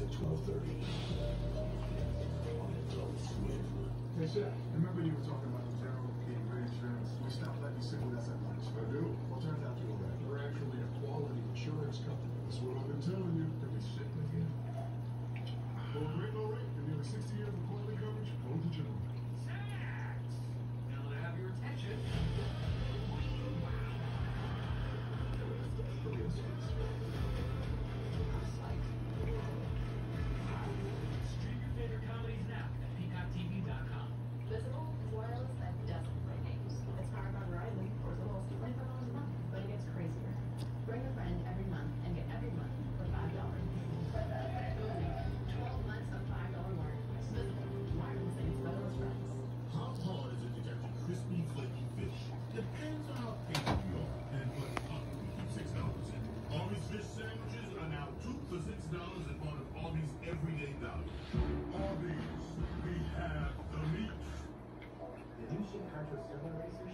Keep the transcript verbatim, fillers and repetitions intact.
at twelve thirty. On Adult Swim. Hey, Chef, remember you were talking about the general key reinsurance? We stopped letting you sit with us at lunch. I do? Well, turns out you're right. We're actually a quality insurance company. That's what I've been telling you. Could be sitting again. For a great low rate and nearly sixty years of quality coverage, hold the general. Tax! Now that I have your attention. Stream your favorite comedies now at peacock t v dot com. Visible is wireless that doesn't play games. It's powered by Verizon for as little as twenty-five dollars a month, but it gets crazier. Bring a friend every month and get every month for five dollars. twelve months of five dollars wireless. Visible, wireless and it's better with friends. How hard is it to catch a crispy, flaky fish? Depends on how patient you are and what up we keep six dollars in. Arby's fish sandwiches are now two for six dollars and part of Arby's everyday value. Arby's, we have the meat. Did you see Hunter Silver Racer?